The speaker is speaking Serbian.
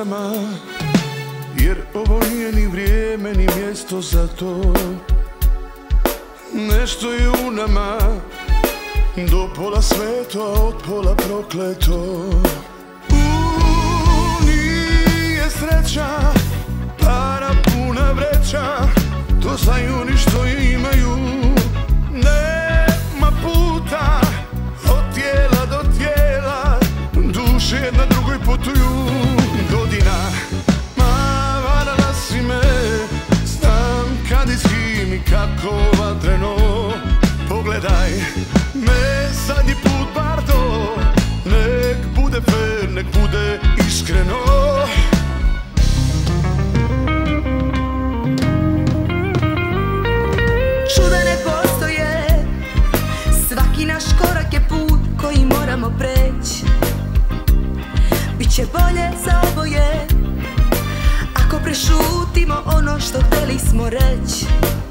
nama, jer ovo nije ni vrijeme ni mjesto za to. Nešto je u nama, do pola sveto, a od pola prokleto. Nije sreća, para puna vreća, to znaju oni što je imaju. Nema puta od tijela do tijela, duše jedna drugoj putuju. Godina, ma varala si me, znam kad i s kim i kako vatreno. Pogledaj me zadnji put bar to, nek bude fair, nek bude iskreno. Čuda ne postoje, svaki naš korak je put koji moramo preći. Biće bolje za oboje ako prešutimo ono što hteli smo reći.